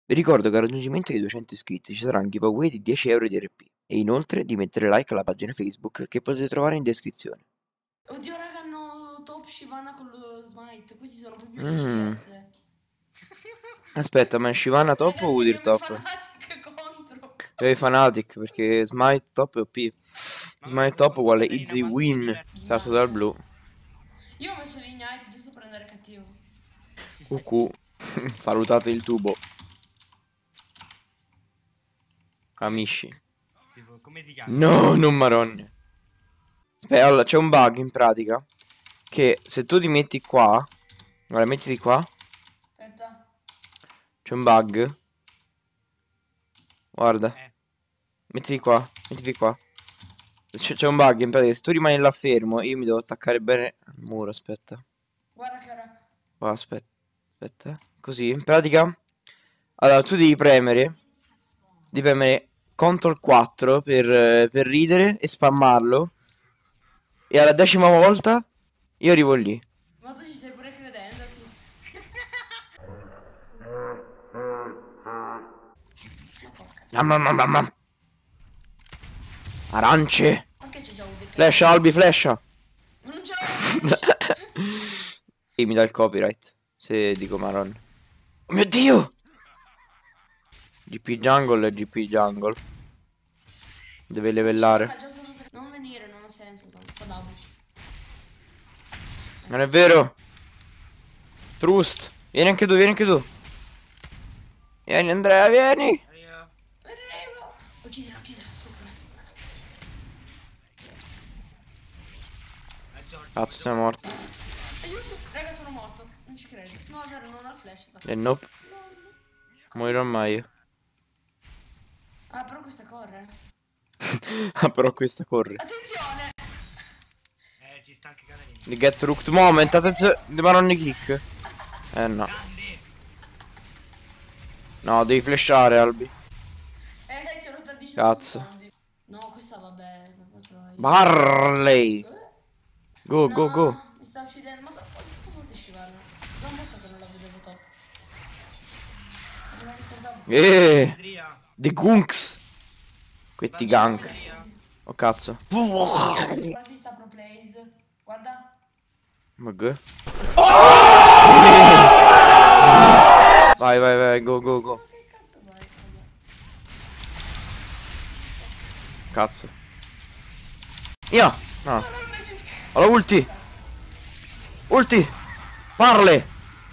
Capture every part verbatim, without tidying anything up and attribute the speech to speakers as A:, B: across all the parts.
A: Vi ricordo che al raggiungimento dei duecento iscritti ci sarà un giveaway di dieci euro di R P e inoltre di mettere like alla pagina Facebook che potete trovare in descrizione.
B: Oddio raga, hanno top Shyvana con lo smite, questi sono proprio
A: Mm.
B: i C S.
A: Aspetta, ma è Shyvana top o
B: Ragazzi,
A: Udyr
B: abbiamo i
A: top?
B: Fnatic contro.
A: Io i Fnatic perché Smite top è O P. Smite top uguale easy win. Salto dal blu.
B: Io ho messo l'ignite giusto per andare cattivo.
A: Cucù. Salutate il tubo. Amici.
C: Come ti chiami?
A: No, non maronna. Aspetta, allora c'è un bug in pratica. Che se tu ti metti qua. Guarda, mettiti qua.
B: Aspetta.
A: C'è un bug. Guarda.
C: Eh.
A: Mettiti qua. Mettiti qua. C'è un bug in pratica. Se tu rimani là fermo, io mi devo attaccare bene al muro. Aspetta.
B: Guarda che ora.
A: Qua, aspetta. Aspetta. Così, in pratica. Allora, tu devi premere. Devi premere control quattro per, per ridere e spammarlo. E alla decima volta io arrivo lì.
B: Ma tu ci stai pure credendo tu.
A: Mamma mamma mamma. Arance.
B: Anche c'è già un decreto.
A: Flash, Albi, flasha.
B: Non ce l'ho.
A: E mi dà il copyright. Se dico Maron. Oh mio Dio. G P jungle e G P jungle. Deve livellare.
B: Non venire, non ha senso.
A: Non è vero. Trust. Vieni anche tu, vieni anche tu. Vieni Andrea, vieni.
B: Arrivo. Uccidila, uccidila.
A: Cazzo, sei morto.
B: Aiuto, raga, sono morto. Non ci credo. No, vero, non ho il flash.
A: E nope. Morirò mai io.
B: Ah, però questa corre.
A: Ah, però questa corre.
B: Attenzione.
C: Eh, ci sta anche Catarina.
A: The get rooked moment, attenzione. The Maronni kick. Eh no. No, devi flashare, Albi.
B: Eh, c'è rotta di
A: Cazzo.
B: No, questa vabbè.
A: Barley. Go,
B: no,
A: go, go.
B: Mi sta uccidendo, ma sono un po' forte Shyvana. Da un botto che non la vedevo top. Non la ricordavo.
A: Eh. The gunks. Questi gank. Oh cazzo.
B: Guarda sta pro plays. Guarda.
A: Ma che? Vai, vai, vai, go, go, go.
B: Che cazzo vai?
A: Cazzo. Io. No. Ho la ulti. Ulti. Parle.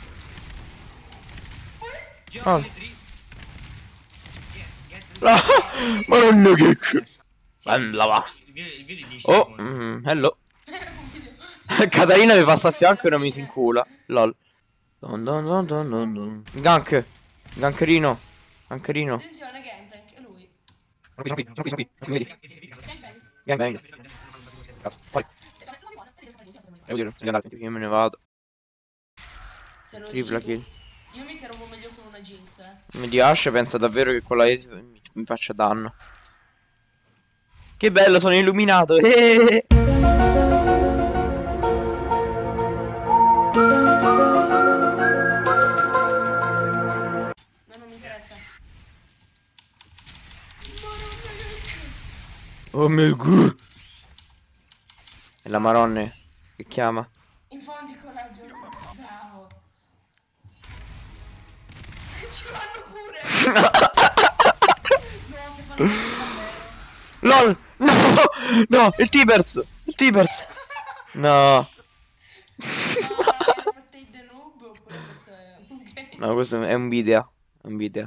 A: Oh. Ah, ma non che bella va. Oh, mm, hello. Catarina mi passa a fianco e non mi si incula. Lol. Don don don don don don. Gank. Gankerino. Gankerino.
B: Attenzione, gameplay, anche lui.
A: Gang bang. Cazzo, poi. Devo dire, devi andare, io me ne vado. Tripla kill.
B: Io mi trovo meglio con una Jinx, eh.
A: Mi Ashe pensa davvero che con la Ace mi, mi faccia danno. Che bello, sono illuminato. Eh.
B: No, non mi interessa.
A: Oh mio Dio. È la Maronne che chiama.
B: Infondi coraggio. Bravo. Ci vanno pure. No, se fanno davvero.
A: LOL. No. No, il Tibers. Il Tibers. No.
B: No, aspetta il The Noob oppure questo è un game.
A: No, questo è un video. È un video.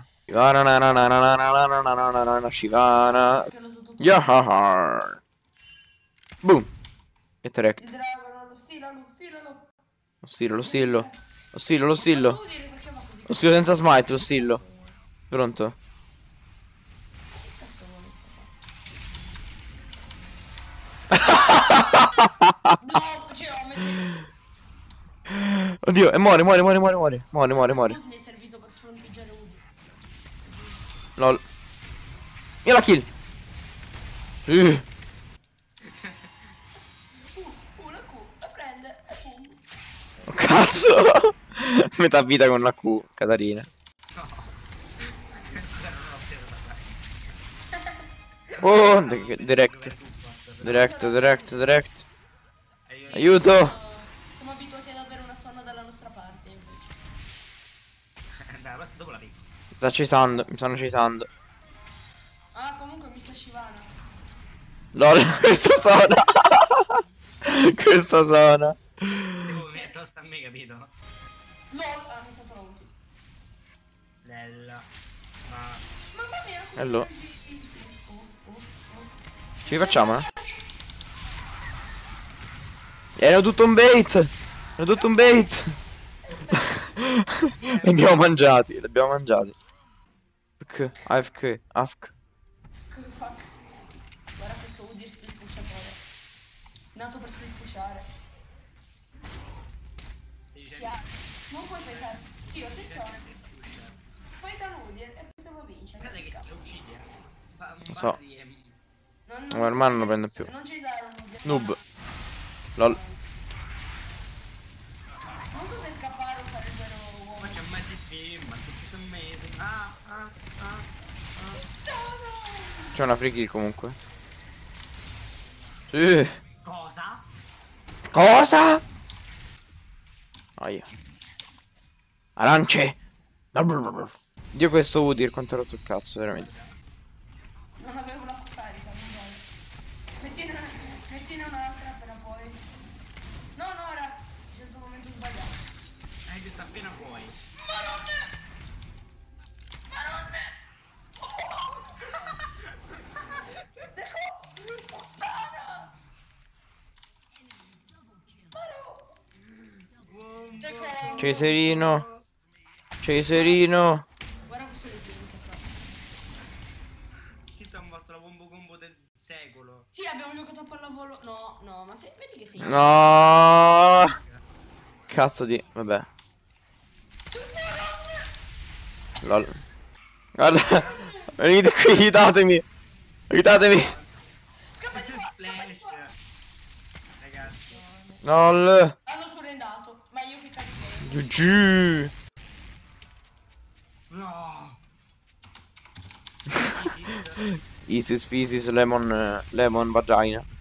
A: Shivana. Yahar. Boom. E track.
B: Il drago, lo stilalo, stilalo.
A: Lo stilo, lo stilo. Lo stilo, lo stilo.
B: Posso dire perché va così?
A: Lo stilo senza smite, lo stilo. Pronto?
B: No, geometri.
A: Oddio, e muore, muore, muore, muore, muore. Muore, muore, muore.
B: Mi è servito per fronteggiare Udyr.
A: Lol. Io la kill. Uh.
B: Uh, una Q, la prende e boom.
A: Oh, cazzo. Metà vita con la Q, Catarina. Oh, di- direct. Direct, direct, direct. Aiuto!
B: Siamo abituati ad avere una sonna dalla nostra parte invece.
C: Dai, questo dopo la picco.
A: Mi sta citando, mi stanno citando.
B: Ah, comunque mi sa Shivana.
A: Lol, questa zona. Questa zona.
C: Tipo, mi è tosta a me, capito?
B: LOL, ah, mi sa pronti.
C: Lella. Ma...
B: Mamma mia, cosa
A: Hello.
B: sì, sì. Oh, oh, oh.
A: Ci rifacciamo, eh? Era tutto un bait! Era tutto un bait! Li abbiamo mangiati, li abbiamo mangiati. A F K, A F K, A F K.
B: Fuck. Guarda questo Udyr split pushatore. Nato per split pushare.
C: Stai dicendo...
B: Chiaro. Non puoi pensare. Io, attenzione. Fai da Udyr e poi devo vincere.
C: Guarda che
B: Scappa.
C: lo uccidi, eh. Ma un
A: Lo so.
C: Barry è...
B: Non,
A: Ma ormai non lo prende più.
B: Non ci usare un Udyr.
A: Noob. Lol.
B: Non so se scappare o fare il vero uomo.
C: Ma c'è mai di film, ma tutti sono mesi. Ah, ah, ah, ah.
A: C'è una free kill comunque. Sì.
C: Cosa?
A: Cosa? Aia. Arance. Dio questo Udyr quanto ha rotto il cazzo, veramente.
B: Non avevo la carica, non vale. Mettine, mettine un'altra appena poi. No, no, era in certo momento sbagliato.
C: Hai detto appena puoi.
B: Maronne! Maronne! Puttana! Maro! Deco!
A: Ceserino. Ceserino.
B: Guarda questo link qua.
C: Zitto, hanno fatto la combo combo del secolo.
B: Sì, abbiamo giocato a pallavolo. No, no, ma se, vedi che sei.
A: No. Cazzo di... Vabbè. Lol. Guarda. Venite qui, aiutatemi. Aiutatemi.
B: Scappati qua!
C: Flash. Ragazzi.
A: Lol.
B: Hanno surrendato, ma io che cazzo.
A: G G.
C: No.
A: Easy species lemon, eh, lemon vagina.